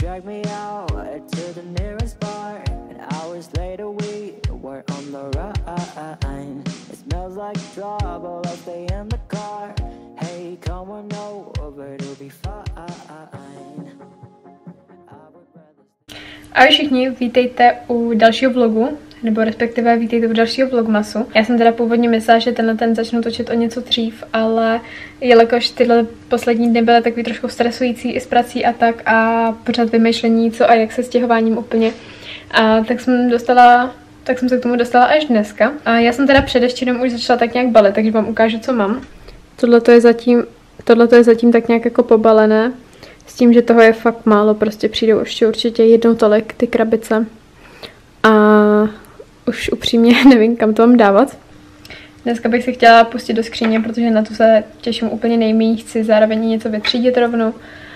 drag me out to the nearest bar, and hours later we were on the run. It smells like trouble, I'll stay in the car. Hey, come on over, it'll be fine. Ahoj všichni, vítejte u dalšího vlogu, nebo respektive vítejte u dalšího vlogmasu. Já jsem teda původně myslela, že ten začnu točit o něco dřív, ale jelikož tyhle poslední dny byly takový trošku stresující i s prací a tak a pořád vymýšlení co a jak se stěhováním úplně, tak jsem se k tomu dostala až dneska. A já jsem teda předevčírem už začala tak nějak balit, takže vám ukážu, co mám. Tohle je zatím tak nějak jako pobalené. S tím, že toho je fakt málo, prostě přijdou ještě určitě jednou tolik ty krabice. A už upřímně nevím, kam to mám dávat. Dneska bych si chtěla pustit do skříně, protože na to se těším úplně nejméně. Chci zároveň něco vytřídit rovnou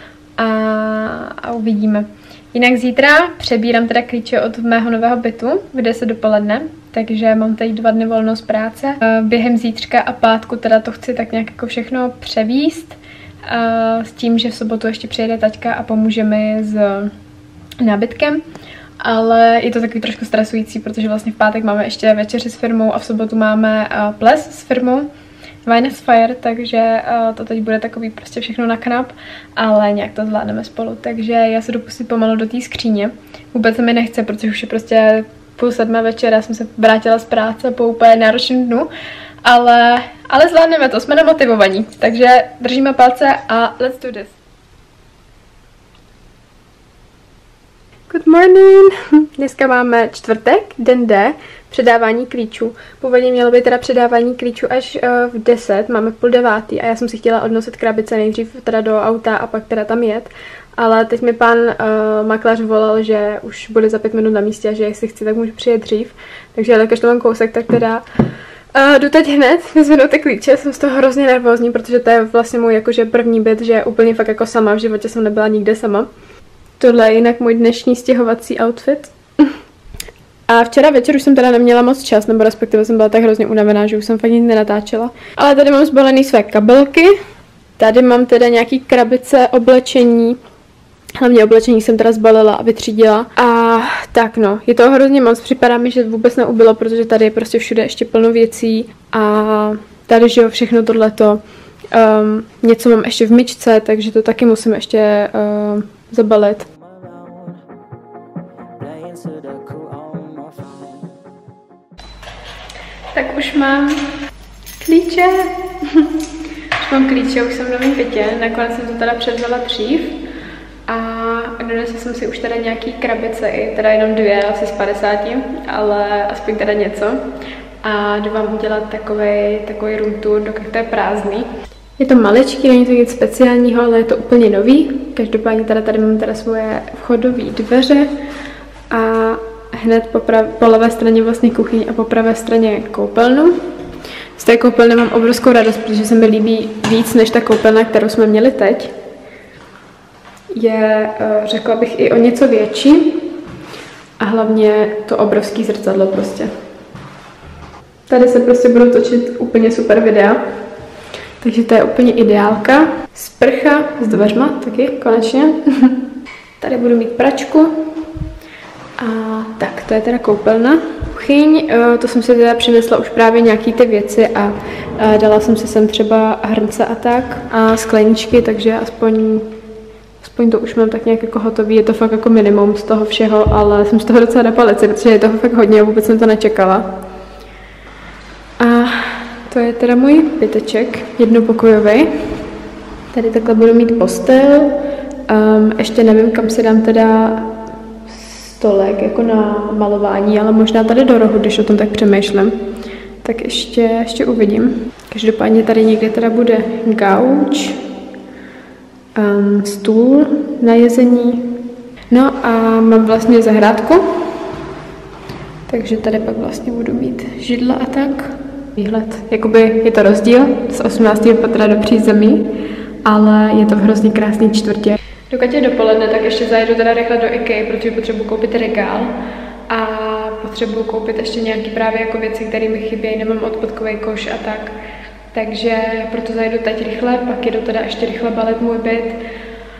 a uvidíme. Jinak zítra přebírám teda klíče od mého nového bytu v 10 dopoledne, takže mám tady 2 dny volno z práce. Během zítřka a pátku teda to chci tak nějak jako všechno převíst. S tím, že v sobotu ještě přijede taťka a pomůže mi s nábytkem, ale je to takový trošku stresující, protože vlastně v pátek máme ještě večeři s firmou a v sobotu máme ples s firmou Wine is Fire, takže to teď bude takový prostě všechno na knap, ale nějak to zvládneme spolu, takže já se jdu pustit pomalu do té skříně. Vůbec se mi nechce, protože už je prostě 6:30 večera, jsem se vrátila z práce po úplně náročném dnu, ale zvládneme to, jsme namotivovaní, takže držíme palce a let's do this. Good morning! Dneska máme čtvrtek, den D, předávání klíčů. Původně mělo být teda předávání klíčů až v 10, máme 8:30 a já jsem si chtěla odnosit krabice nejdřív teda do auta a pak teda tam jet. Ale teď mi pan makléř volal, že už bude za 5 minut na místě a že jestli chci, tak můžu přijet dřív. Takže jakož to mám kousek, tak teda jdu teď hned vyzvednout ty klíče, jsem z toho hrozně nervózní, protože to je vlastně můj jakože první byt, že úplně fakt jako sama, v životě jsem nebyla nikde sama. Tohle je jinak můj dnešní stěhovací outfit. A včera večer už jsem teda neměla moc čas, nebo respektive jsem byla tak hrozně unavená, že už jsem fakt nic nenatáčela. Ale tady mám zbalený své kabelky, tady mám teda nějaký krabice oblečení. Hlavně oblečení jsem teda zbalila a vytřídila. A tak no, je toho hrozně moc, připadá mi, že vůbec neubylo, protože tady je prostě všude ještě plno věcí. A tady, že jo, všechno tohleto. Něco mám ještě v myčce, takže to taky musím ještě zabalit. Tak už mám klíče. Už jsem v novém bytě, nakonec jsem to teda převzala dřív. A donesla jsem si už teda nějaký krabice, i teda jenom 2, asi z 50, ale aspoň teda něco. A jdu vám udělat takový room tour, dokud to je prázdný. Je to maličký, není to nic speciálního, ale je to úplně nový. Každopádně tady mám teda svoje vchodové dveře a hned po levé straně vlastně kuchyň a po pravé straně koupelnu. Z té koupelny mám obrovskou radost, protože se mi líbí víc než ta koupelna, kterou jsme měli teď. Je, řekla bych, i o něco větší a hlavně to obrovský zrcadlo prostě. Tady se prostě budou točit úplně super videa, takže to je úplně ideálka. Sprcha s dveřma taky, konečně. Tady budu mít pračku a tak, to je teda koupelna. Kuchyň, to jsem si teda přinesla už právě nějaký ty věci a dala jsem si sem třeba hrnce a tak a skleničky, takže aspoň to už mám tak nějak jako hotový, je to fakt jako minimum z toho všeho, ale jsem z toho docela na palici, protože je toho fakt hodně a vůbec jsem to nečekala. A to je teda můj byteček, jednopokojový. Tady takhle budu mít postel, ještě nevím, kam si dám teda stolek jako na malování, ale možná tady do rohu, když o tom tak přemýšlím. Tak ještě uvidím. Každopádně tady někde teda bude gauč. Stůl na jezení. No a mám vlastně zahrádku, takže tady pak vlastně budu mít židla a tak. Výhled, jakoby je to rozdíl z 18. patra do přízemí, ale je to v hrozně krásný čtvrtě. Dokud je dopoledne, tak ještě zajedu teda rychle do IKEA, protože potřebuji koupit regál a potřebuji koupit ještě nějaký právě jako věci, které mi chybějí, nemám odpadkový koš a tak. Takže proto zajedu teď rychle, pak jedu teda ještě rychle balit můj byt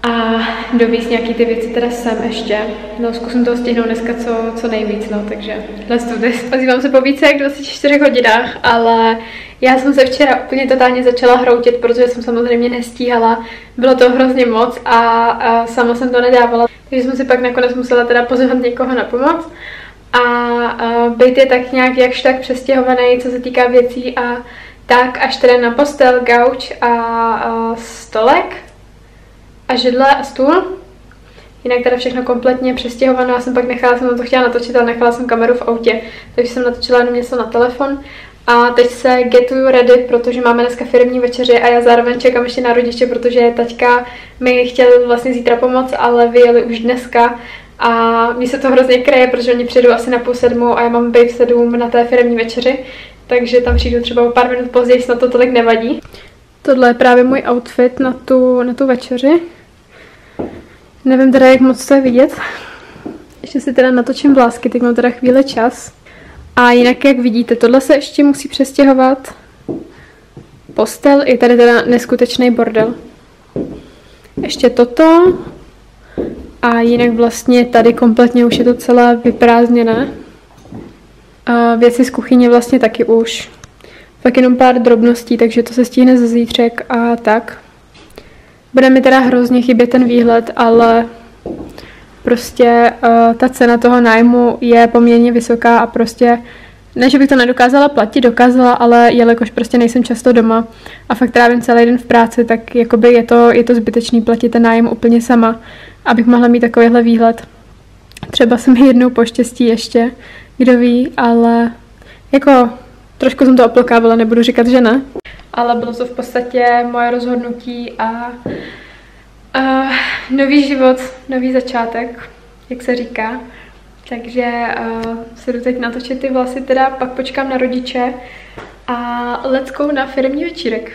a dovíc nějaký ty věci teda sem ještě. No, zkusím toho stihnout dneska co nejvíc, no, takže let's do this. Ozývám se po více jak 24 hodinách, ale já jsem se včera úplně totálně začala hroutit, protože jsem samozřejmě nestíhala. Bylo to hrozně moc a sama jsem to nedávala, takže jsem si pak nakonec musela teda pozvat někoho na pomoc. A byt je tak nějak jakž tak přestěhovaný, co se týká věcí a tak, až teda na postel, gauč a stolek a židle a stůl. Jinak teda všechno kompletně přestěhované. Já jsem pak jsem to chtěla natočit, ale nechala jsem kameru v autě, takže jsem natočila jenom něco na telefon. A teď se getuju ready, protože máme dneska firemní večeři a já zároveň čekám ještě na rodiče, protože taťka mi chtěl vlastně zítra pomoct, ale vyjeli už dneska. A mně se to hrozně kreje, protože oni přijdou asi na 6:30 a já mám být v 7 na té firemní večeři, takže tam přijdu třeba o pár minut později, snad to tolik nevadí. Tohle je právě můj outfit na tu večeři. Nevím teda, jak moc to je vidět. Ještě si teda natočím vlásky, teď mám teda chvíli čas. A jinak, jak vidíte, tohle se ještě musí přestěhovat. Postel je tady teda neskutečný bordel. Ještě toto. A jinak vlastně tady kompletně už je to celé vyprázdněné. A věci z kuchyně vlastně taky už. Tak jenom pár drobností, takže to se stihne ze zítřek a tak. Bude mi teda hrozně chybět ten výhled, ale prostě ta cena toho nájmu je poměrně vysoká a prostě ne, že bych to nedokázala platit, dokázala, ale jelikož prostě nejsem často doma a fakt trávím celý den v práci, tak jakoby je to zbytečný platit ten nájem úplně sama, abych mohla mít takovýhle výhled. Třeba se mi jednou poštěstí ještě, kdo ví, ale jako trošku jsem to oplokávala, nebudu říkat, že ne. Ale bylo to v podstatě moje rozhodnutí a nový život, nový začátek, jak se říká. Takže se jdu teď natočit ty vlasy, teda pak počkám na rodiče a let's go na firemní večírek.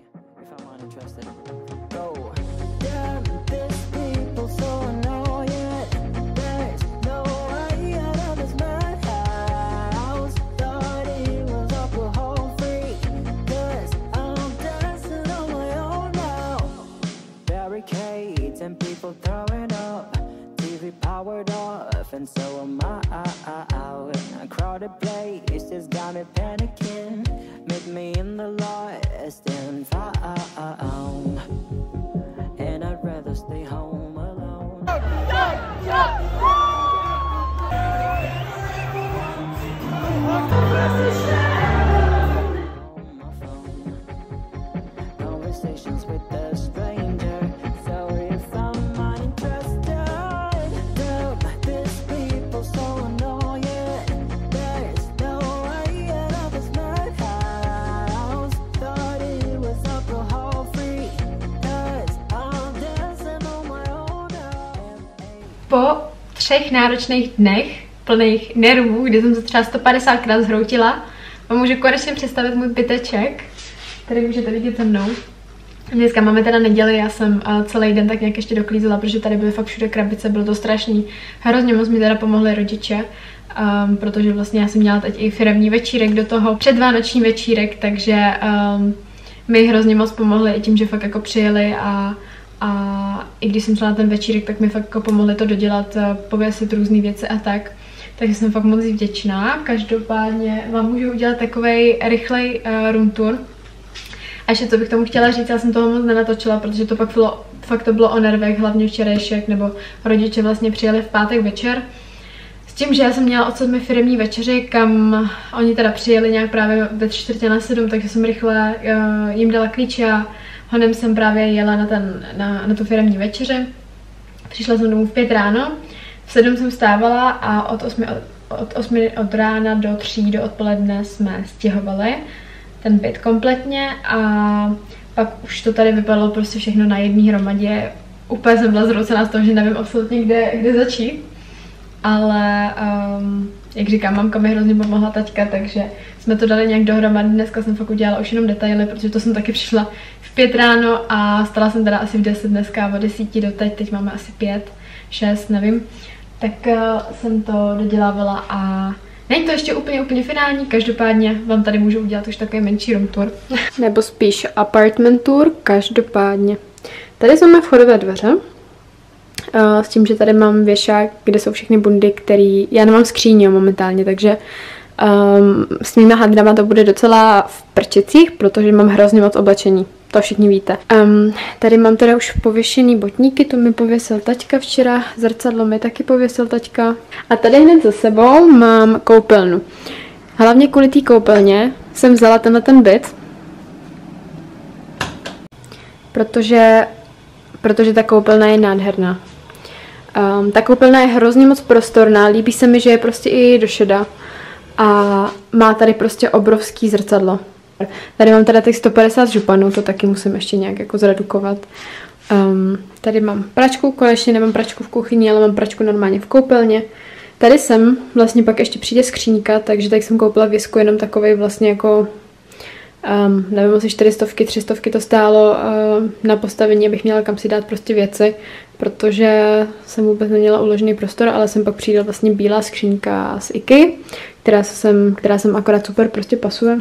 And people throwing up, TV powered off, and so am I. A crowded place just got me panicking. Meet me in the lost and found, and I'd rather stay home alone. Conversations with the stranger. Po 3 náročných dnech, plných nervů, kdy jsem se třeba 150krát zhroutila, vám můžu konečně představit můj byteček, který můžete vidět se mnou. Dneska máme teda neděli, já jsem celý den tak nějak ještě doklízela, protože tady byly fakt všude krabice, bylo to strašný. Hrozně moc mi teda pomohli rodiče, protože vlastně já jsem měla teď i firemní večírek do toho, předvánoční večírek, takže mi hrozně moc pomohli i tím, že fakt jako přijeli a i když jsem šla na ten večírek, tak mi fakt jako pomohli to dodělat, pověsit různé věci a tak. Takže jsem fakt moc vděčná. Každopádně vám můžu udělat takovej rychlej room tour. A ještě co bych tomu chtěla říct, já jsem toho moc nenatočila, protože to fakt to bylo o nervech, hlavně včerejšek, nebo rodiče vlastně přijeli v pátek večer. S tím, že já jsem měla od 7 firemní večeři, kam oni teda přijeli nějak právě ve 6:45, takže jsem rychle jim dala klíče a honem jsem právě jela na tu firemní večeři. Přišla jsem domů v 5 ráno, v 7 jsem vstávala a od rána do 3 do odpoledne jsme stěhovali ten byt kompletně a pak už to tady vypadalo prostě všechno na jedné hromadě. Úplně jsem byla zroucená z toho, že nevím absolutně kde začít. Ale jak říkám, mamka mi hrozně pomohla, taťka, takže jsme to dali nějak dohromady. Dneska jsem fakt udělala už jenom detaily, protože to jsem taky přišla v 5 ráno a stala jsem teda asi v 10 dneska, od 10 do teď máme asi 5, 6, nevím. Tak jsem to dodělávala a není to ještě úplně finální, každopádně vám tady můžu udělat už takový menší room tour. Nebo spíš apartment tour, každopádně. Tady jsme vchodové dveře. S tím, že tady mám věšák, kde jsou všechny bundy, který já nemám skříň momentálně, takže s mýma hadrama to bude docela v prčecích, protože mám hrozně moc oblečení. To všichni víte. Tady mám teda už pověšený botníky, to mi pověsil taťka včera, zrcadlo mi taky pověsil taťka. A tady hned za sebou mám koupelnu. Hlavně kvůli té koupelně jsem vzala ten byt, protože ta koupelna je nádherná. Ta koupelna je hrozně moc prostorná, líbí se mi, že je prostě i do šeda a má tady prostě obrovský zrcadlo. Tady mám teda těch 150 županů, to taky musím ještě nějak jako zredukovat. Tady mám pračku, konečně nemám pračku v kuchyni, ale mám pračku normálně v koupelně. Tady jsem, vlastně pak ještě přijde skříňka, takže tady jsem koupila věsku jenom takovej vlastně jako, nevím, asi 400, 300 to stálo na postavení, abych měla kam si dát prostě věci, protože jsem vůbec neměla uložený prostor, ale sem pak přijde vlastně bílá skříňka z IKEA, která sem akorát super prostě pasuje.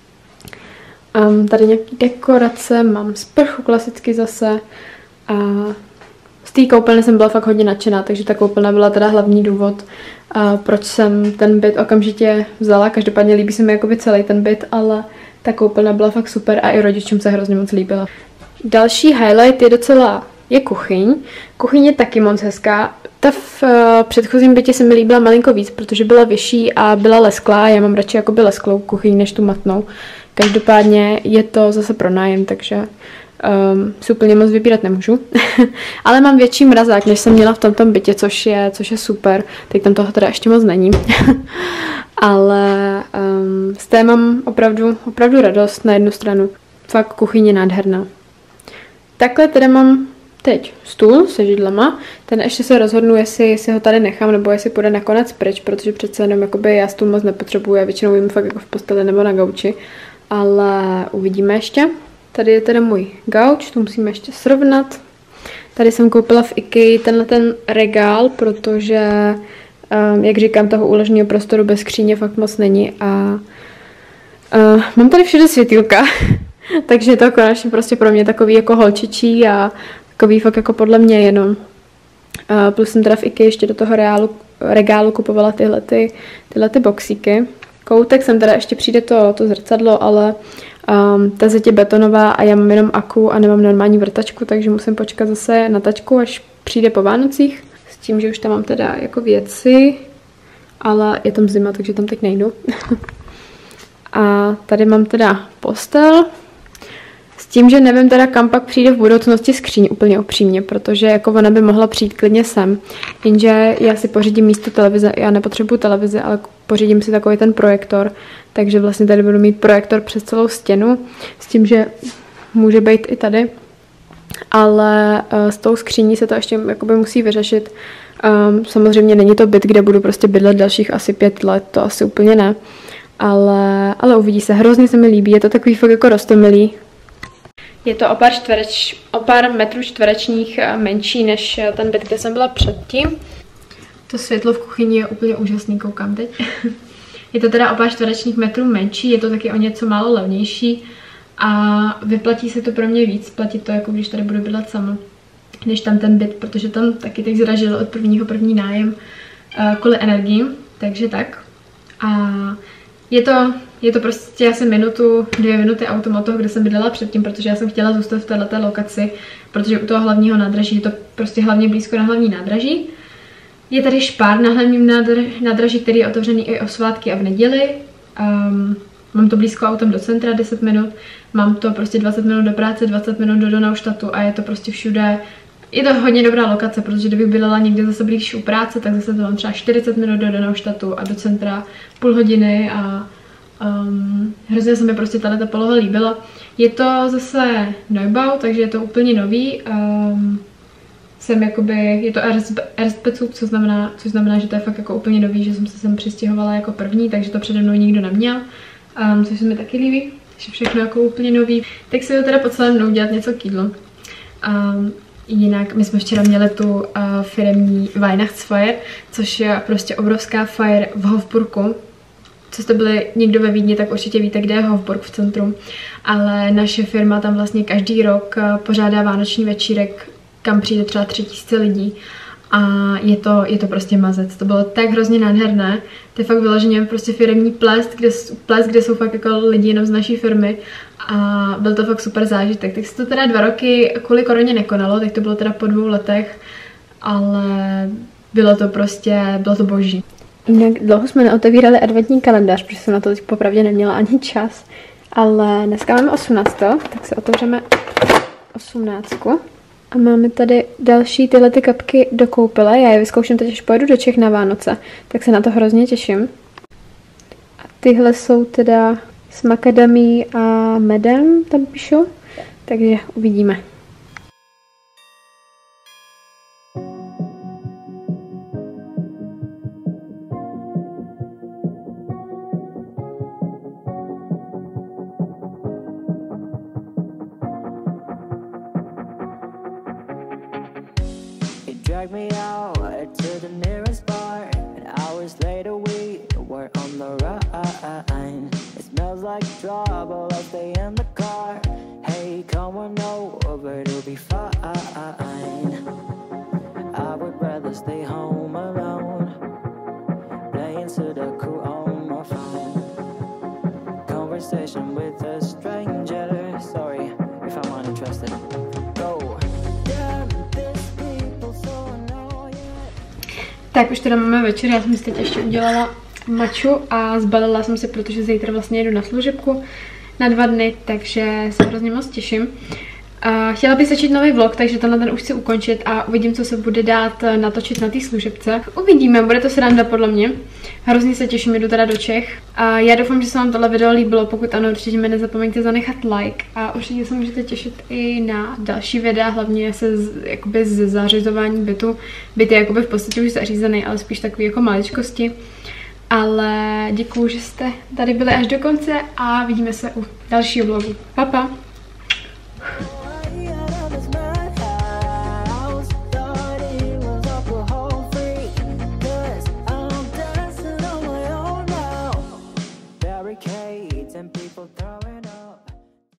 Tady nějaký dekorace, mám sprchu klasicky zase a z té koupelny jsem byla fakt hodně nadšená, takže ta koupelna byla teda hlavní důvod, proč jsem ten byt okamžitě vzala. Každopádně líbí se mi jakoby celý ten byt, ale ta koupelna byla fakt super a i rodičům se hrozně moc líbila. Další highlight je kuchyň. Kuchyň je taky moc hezká. Ta v předchozím bytě se mi líbila malinko víc, protože byla vyšší a byla lesklá. Já mám radši jakoby lesklou kuchyň než tu matnou. Každopádně je to zase pro nájem, takže si úplně moc vybírat nemůžu. Ale mám větší mrazák, než jsem měla v tomto bytě, což je super. Teď tam toho teda ještě moc není. Ale z té mám opravdu radost na jednu stranu. Fakt kuchyně nádherná. Takhle teda mám teď stůl se židlema. Ten ještě se rozhodnu, jestli ho tady nechám, nebo jestli půjde nakonec pryč, protože přece jenom jakoby já stůl moc nepotřebuji, já většinou jim fakt jako v posteli nebo na gauči. Ale uvidíme ještě. Tady je teda můj gauč, to musíme ještě srovnat. Tady jsem koupila v IKEA ten regál, protože, jak říkám, toho úložního prostoru bez skříně fakt moc není. A mám tady všude světýlka, takže je to konečně prostě pro mě takový jako holčičí a takový fakt jako podle mě jenom. Plus jsem teda v IKEA ještě do toho regálu kupovala tyhle boxíky. Koutek jsem teda ještě přijde to zrcadlo, ale ta zeď je betonová a já mám jenom aku a nemám normální vrtačku, takže musím počkat zase na tačku, až přijde po Vánocích. S tím, že už tam mám teda jako věci, ale je tam zima, takže tam teď nejdu. A tady mám teda postel. S tím, že nevím teda, kam pak přijde v budoucnosti skříň, úplně upřímně, protože jako ona by mohla přijít klidně sem. Jenže já si pořídím místo televize, já nepotřebuju televizi, ale pořídím si takový ten projektor, takže vlastně tady budu mít projektor přes celou stěnu, s tím, že může být i tady, ale s tou skříní se to ještě jakoby musí vyřešit. Samozřejmě není to byt, kde budu prostě bydlet dalších asi 5 let, to asi úplně ne, ale uvidí se, hrozně se mi líbí, je to takový fakt jako roztomilý. Je to o pár metrů čtverečních menší než ten byt, kde jsem byla předtím. To světlo v kuchyni je úplně úžasný, koukám teď. Je to teda o pár čtverečních metrů menší, je to taky o něco málo levnější a vyplatí se to pro mě víc, platí to, jako když tady budu bydlet sama, než tam ten byt, protože tam taky teď zdražil od první nájem kvůli energiím, takže tak. A je to prostě asi 2 minuty autem od toho, kde jsem bydlela předtím, protože já jsem chtěla zůstat v této lokaci, protože u toho hlavního nádraží je to prostě hlavně blízko na hlavní nádraží. Je tady špár na hlavním nádraží, který je otevřený i o svátky a v neděli. Mám to blízko autem do centra, 10 minut. Mám to prostě 20 minut do práce, 20 minut do Donauštatu a je to prostě všude. Je to hodně dobrá lokace, protože kdybych bydlela někde zase blíž u práce, tak zase to mám třeba 40 minut do Donauštatu a do centra půl hodiny a hrozně se mi prostě tato poloha líbila. Je to zase Neubau, takže je to úplně nový. Je to Erstbezug, což znamená, že to je fakt jako úplně nový, že jsem se sem přistěhovala jako první, takže to přede mnou nikdo neměl, což se mi taky líbí, že všechno jako úplně nový. Tak si to teda po celém dnou dělat něco k jídlu. Jinak my jsme včera měli tu firemní Weihnachtsfeier, což je prostě obrovská fire v Hofburgu. Co jste byli někdo ve Vídni, tak určitě víte, kde je Hofburg v centru. Ale naše firma tam vlastně každý rok pořádá vánoční večírek kam přijde třeba 3000 lidí a je to prostě mazec. To bylo tak hrozně nádherné. To je fakt vyloženě prostě firemní ples, kde jsou fakt jako lidi jenom z naší firmy a byl to fakt super zážitek. Tak se to teda 2 roky kvůli koroně nekonalo, tak to bylo teda po 2 letech, ale bylo to boží. Jinak dlouho jsme neotevírali adventní kalendář, protože jsem na to teď popravdě neměla ani čas, ale dneska máme 18, tak si otevřeme 18. A máme tady další tyhle ty kapky do koupele. Já je vyzkouším teď, až pojedu do Čech na Vánoce, tak se na to hrozně těším. A tyhle jsou teda s makadamí a medem, tam píšu, takže uvidíme. Drag me out to the nearest bar, and hours later we were on the run. It smells like trouble, I'll stay in the car. Hey, come on over, it'll be fine. I would rather stay home alone, playing Sudoku on my phone. Conversation with a stranger, sorry if I'm uninterested. Tak už teda máme večer, já jsem si teď ještě udělala maču a zbalila jsem si, protože zítra vlastně jedu na služebku na 2 dny, takže se hrozně moc těším. Chtěla bych začít nový vlog, takže tenhle ten už chci ukončit a uvidím, co se bude dát natočit na té služebce. Uvidíme, bude to sranda podle mě. Hrozně se těším, jdu teda do Čech. A já doufám, že se vám tohle video líbilo, pokud ano, určitě mi nezapomeňte zanechat like a určitě se můžete těšit i na další videa, hlavně jakoby z zařizování bytu. Byt je jakoby v podstatě už zařízený, ale spíš takový jako maličkosti. Ale děkuju, že jste tady byli až do konce a vidíme se u dalšího vlogu. Pa, pa!